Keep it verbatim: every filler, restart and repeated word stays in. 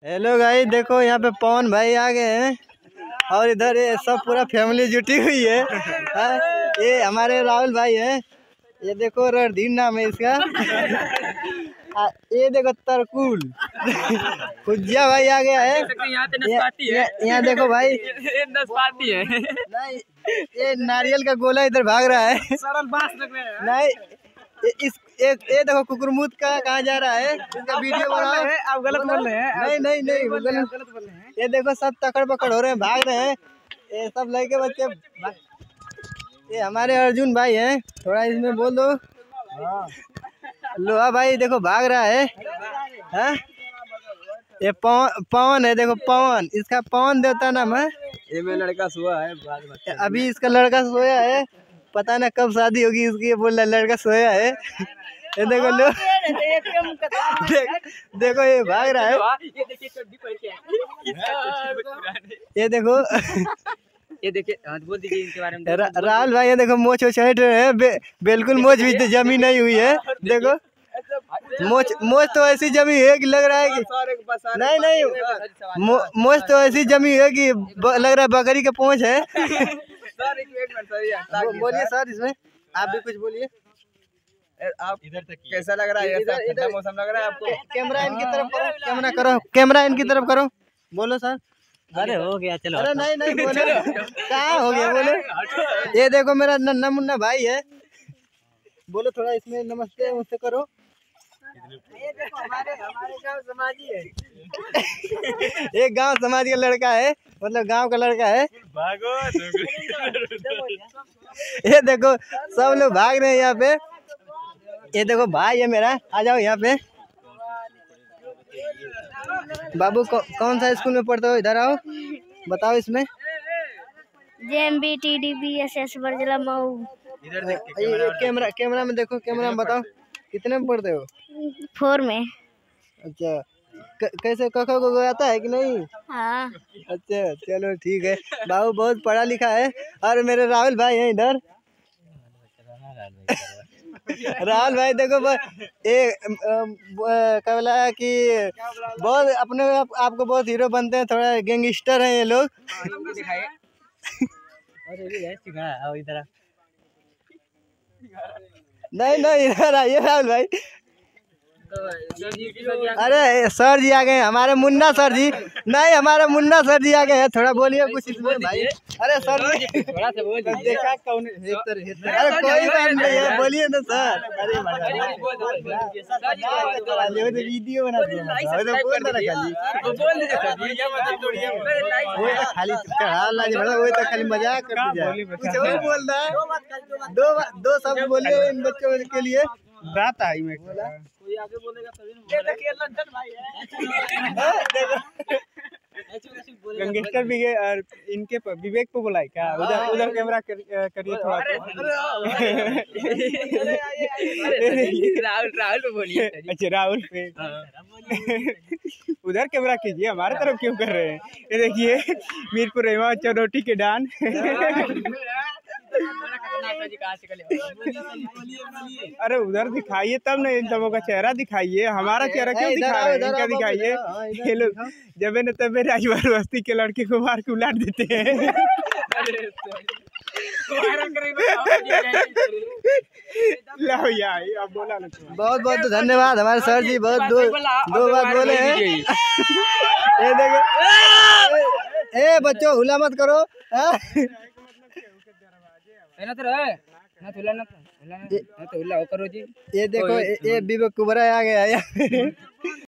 Hello guys, देखो यहाँ पे पवन भाई आ गए हैं और इधर ये सब पूरा फैमिली जुटी हुई है। हाँ, ये हमारे राहुल भाई है। ये देखो रणधीर नाम है इसका। आ, ये देखो तरकुल। खुजिया भाई आ गया है। यहाँ देखो भाई, नसपाती है। नहीं ये नारियल का गोला इधर भाग रहा है। सरल बांस लग रहा है। नहीं इस एक ये देखो कुकुरमुत का कहाँ जा रहा है, इसका वीडियो बनाओ। आप गलत बोल रहे हैं। नहीं नहीं नहीं गलत गलत बोल रहे हैं। ये देखो सब तकड़ पकड़ हो रहे हैं, भाग रहे हैं। ये सब लड़के बच्चे। ये हमारे अर्जुन भाई हैं, थोड़ा इसमें बोल दो। लोहा भाई देखो भाग रहा है। हाँ? ये पवन पवन है, देखो पवन, इसका पवन देवता नाम है। ये में लड़का सोया है। अभी इसका लड़का सोया है, पता ना कब शादी होगी इसकी। ये बोल रहा लड़का सोया है। ये देखो लो, देख, देखो ये भाग रहा है। ये देखो ये देखिए, बोल दीजिए इनके बारे में। रा, राहुल भाई ये देखो मोच वोच हट रहे हैं। बे, बिल्कुल मोच भी तो जमी नहीं हुई है। देखो मोच मोच तो ऐसी जमी है कि लग रहा है कि नहीं नहीं मो, मोच तो ऐसी जमी है कि ब, लग रहा है बकरी के पूंछ है। सर एक मिनट सर, बोलिए सर, इसमें आप भी कुछ बोलिए। आप इधर तक कैसा लग रहा है? ऐसा ठंडा मौसम लग रहा है आपको? कैमरा इनकी तरफ करो, कैमरा करो, कैमरा इनकी तरफ करो। बोलो सर। अरे हो गया, चलो। अरे नहीं नहीं बोलो, कहाँ हो गया बोलो। ये देखो मेरा नन्ना मुन्ना भाई है। बोलो थोड़ा इसमें नमस्ते नमस्ते करो। ये देखो हमारे हमारे गांव समाजी है। एक गांव समाज का लड़का है, मतलब गांव का लड़का है। भागो। ये देखो सब लोग भाग रहे हैं यहाँ पे। ये देखो भाई है मेरा, आ जाओ यहाँ पे। बाबू कौ, कौन सा स्कूल में पढ़ते हो? इधर आओ, बताओ इसमें। JM B T D B S S बरजला मऊ। इधर देख के ये कैमरा कैमरा में देखो, कैमरा में बताओ कितने में पढ़ते हो? फोर में। अच्छा, क, कैसे कखो को आता है कि नहीं? हाँ। अच्छा चलो ठीक है। बाबू बहुत पढ़ा लिखा है। और मेरे राहुल भाई हैं इधर। राहुल भाई देखो ये क्या बोला कि बहुत अपने आप, आपको बहुत हीरो बनते हैं, थोड़ा गैंगस्टर हैं ये लोग। नहीं नहीं इधर आइए राहुल भाई। अरे सर जी आ गए, हमारे मुन्ना सर जी। नहीं हमारे मुन्ना सर जी आ गए हैं, थोड़ा बोलिए कुछ इसमें भाई। अरे सर जी थोड़ा सा बोल देखा कौन? अरे कोई बात नहीं है, बोलिए ना सर। अरे वीडियो बना खाली खाली मजाक कर बोल रहा है। दो दो शब्द बोलिए इन बच्चों के लिए। बात आई में बोला कोई आगे बोलेगा तभी ना। ये देखिए लंदन भाई है। गैंगस्टर भी गए और इनके पर विवेक को बुलाए क्या? उधर उधर कैमरा करिए थोड़ा। राहुल राहुल पे बोलिए। अच्छा राहुल पे उधर कैमरा कीजिए, हमारे तरफ क्यों कर रहे हैं? ये देखिए मीरपुर रेवा चौरोटी के डान। अरे उधर दिखाइए तब ना, इन सबों का चेहरा दिखाइए, हमारा चेहरा क्यों दिखा रहे हैं? इनका दिखाइए। ये लोग जब न तब राजवार बस्ती के लड़के को मार के उलाट देते हैं। लो यार अब बोला ना। बहुत बहुत धन्यवाद हमारे सर जी, बहुत दो दो बात बोले हैं। ये देखो ए बच्चों हुला मत करो। ना तो रहे ना तो ना तो ना तो करो जी। ये देखो ये विवेक कुबरा आ गया।